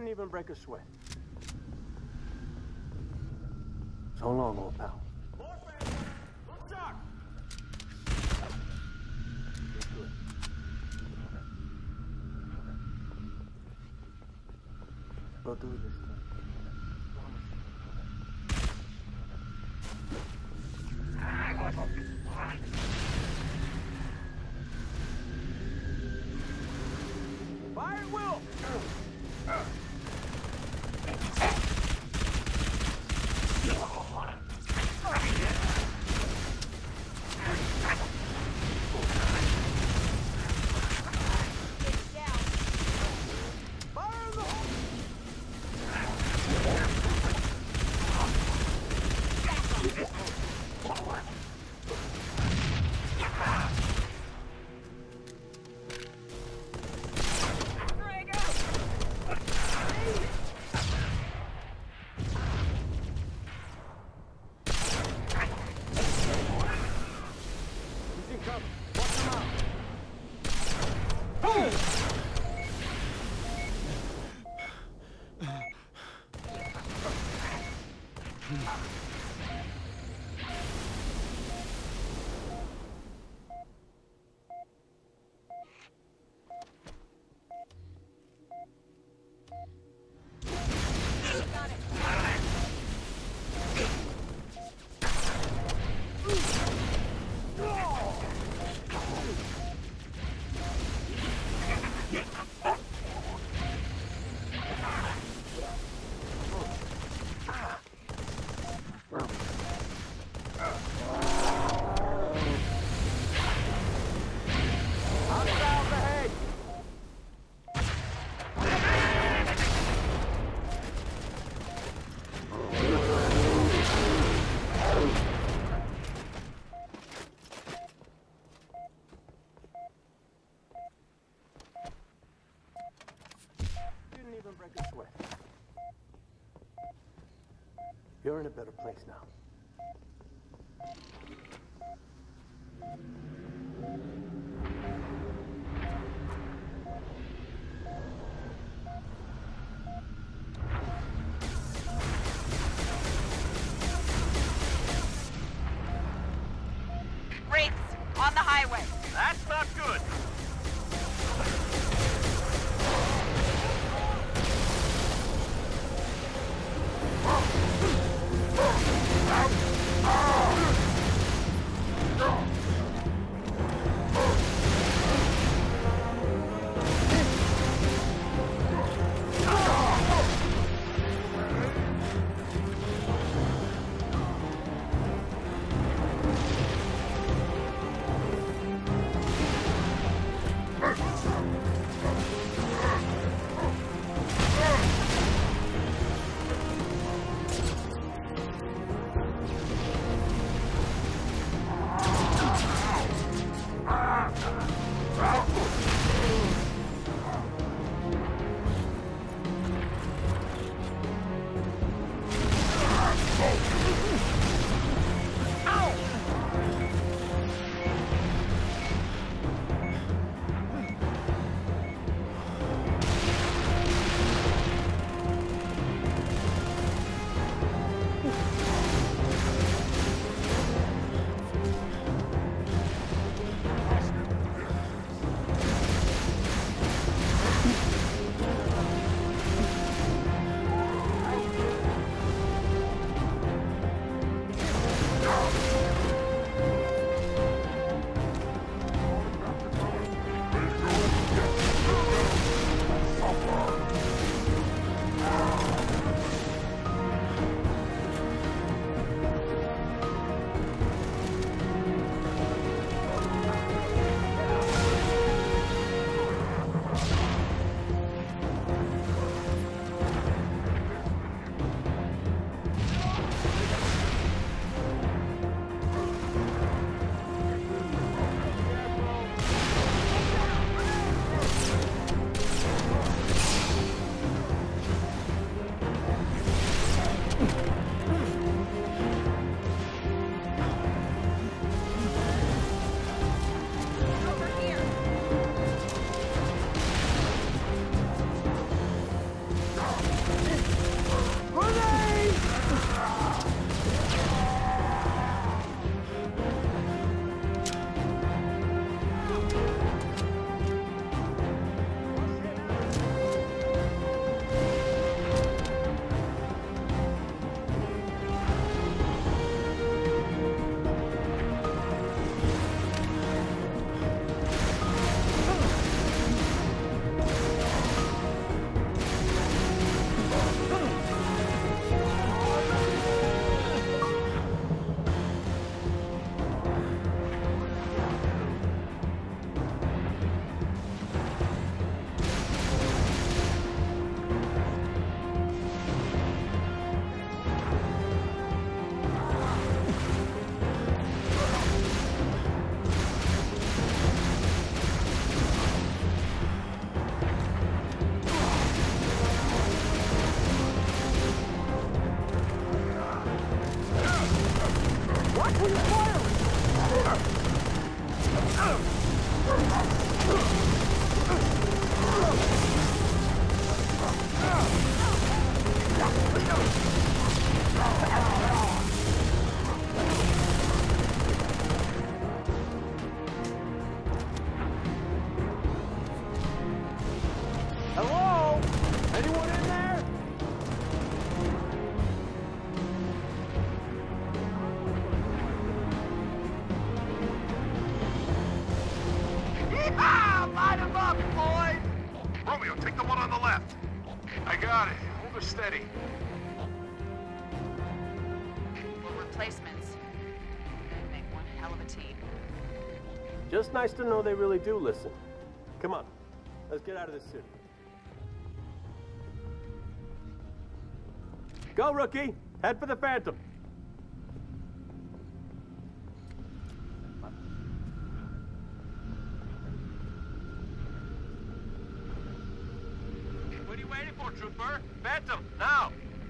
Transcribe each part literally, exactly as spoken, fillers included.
Didn't even break a sweat. So long, old pal. Look sharp! Good. We'll do this time. Fire at will! You're in a better place now. Wraiths on the highway. That's not good. Move up, boys! Romeo, take the one on the left. I got it. Hold her steady. We're replacements. They make one hell of a team. Just nice to know they really do listen. Come on, let's get out of this city. Go, rookie! Head for the Phantom! What are you waiting for, Trooper? Phantom, now!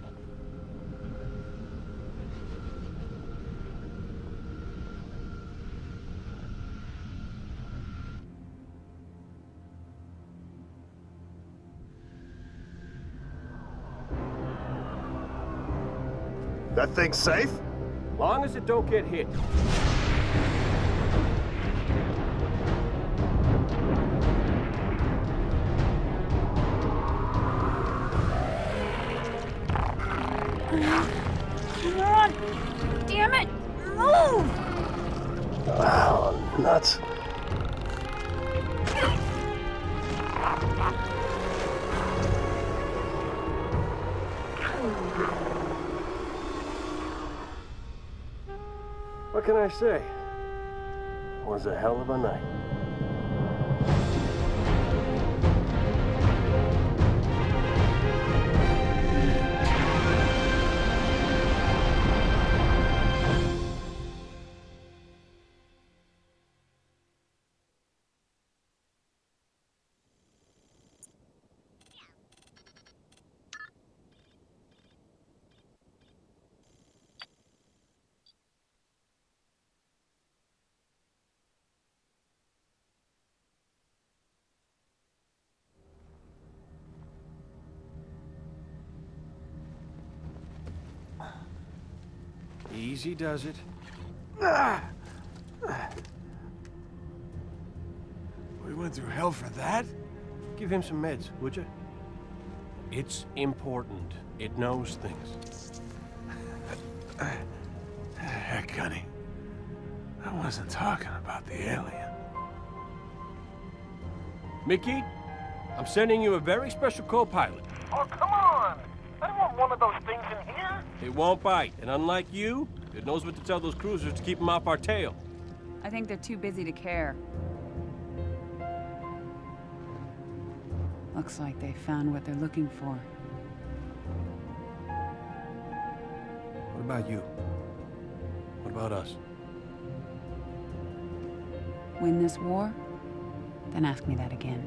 That thing's safe? Long as it don't get hit. Come on! Damn it! Move! Wow, nuts. What can I say? Was a hell of a night. Easy does it. We went through hell for that? Give him some meds, would you? It's important. It knows things. Heck, Gunny. I wasn't talking about the alien. Mickey, I'm sending you a very special co-pilot. Oh, come on! I don't want one of those things in here! It won't bite, and unlike you, it knows what to tell those cruisers to keep them off our tail. I think they're too busy to care. Looks like they found what they're looking for. What about you? What about us? Win this war? Then ask me that again.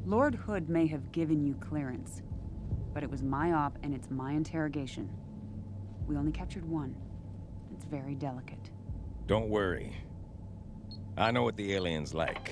Lord Hood may have given you clearance, but it was my op and it's my interrogation. We only captured one. It's very delicate. Don't worry. I know what the alien's like.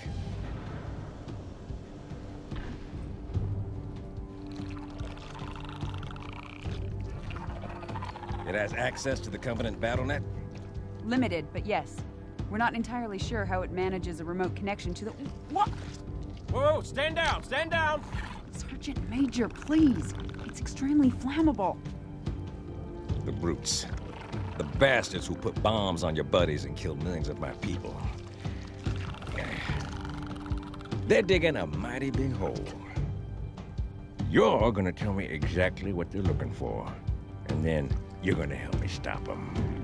It has access to the Covenant BattleNet? Limited, but yes. We're not entirely sure how it manages a remote connection to the... What? Whoa, stand down, stand down! Sergeant Major, please. It's extremely flammable. The brutes. The bastards who put bombs on your buddies and killed millions of my people. They're digging a mighty big hole. You're gonna tell me exactly what they're looking for, and then you're gonna help me stop them.